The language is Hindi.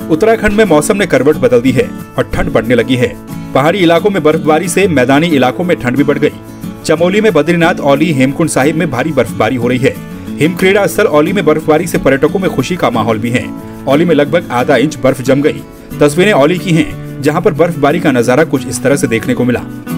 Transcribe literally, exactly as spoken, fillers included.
उत्तराखंड में मौसम ने करवट बदल दी है और ठंड बढ़ने लगी है। पहाड़ी इलाकों में बर्फबारी से मैदानी इलाकों में ठंड भी बढ़ गई। चमोली में बद्रीनाथ, औली, हेमकुंड साहिब में भारी बर्फबारी हो रही है। हिम क्रीड़ा स्थल औली में बर्फबारी से पर्यटकों में खुशी का माहौल भी है। औली में लगभग आधा इंच बर्फ जम गई। तस्वीरें औली की हैं, जहां पर बर्फबारी का नजारा कुछ इस तरह से देखने को मिला।